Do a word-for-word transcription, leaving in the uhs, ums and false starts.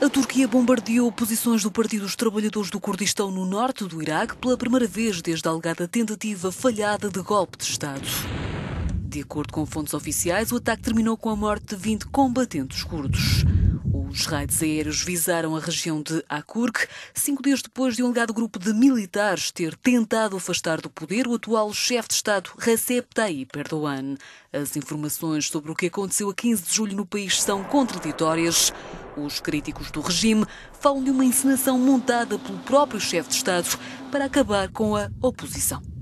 A Turquia bombardeou posições do Partido dos Trabalhadores do Kurdistão no norte do Iraque pela primeira vez desde a alegada tentativa falhada de golpe de Estado. De acordo com fontes oficiais, o ataque terminou com a morte de vinte combatentes curdos. Os raids aéreos visaram a região de Akurk, cinco dias depois de um alegado grupo de militares ter tentado afastar do poder o atual chefe de Estado, Recep Tayyip Erdogan. As informações sobre o que aconteceu a quinze de julho no país são contraditórias. Os críticos do regime falam de uma encenação montada pelo próprio chefe de Estado para acabar com a oposição.